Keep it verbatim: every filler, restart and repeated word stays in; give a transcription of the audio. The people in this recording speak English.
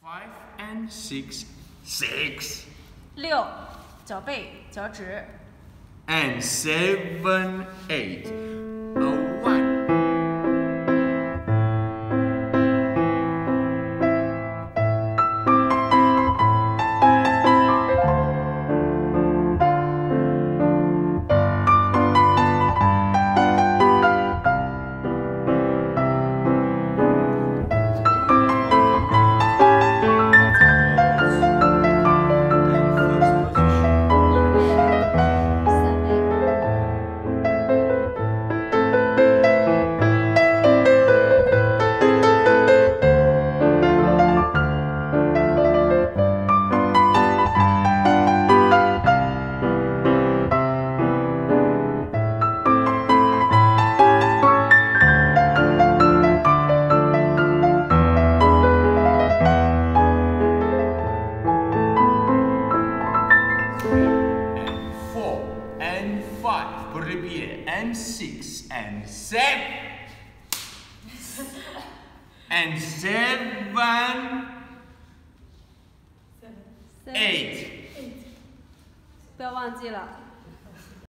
Five and six, six. 六，脚背，脚趾。 And seven, eight. A one. And six and seven and seven, eight. 不要忘记了。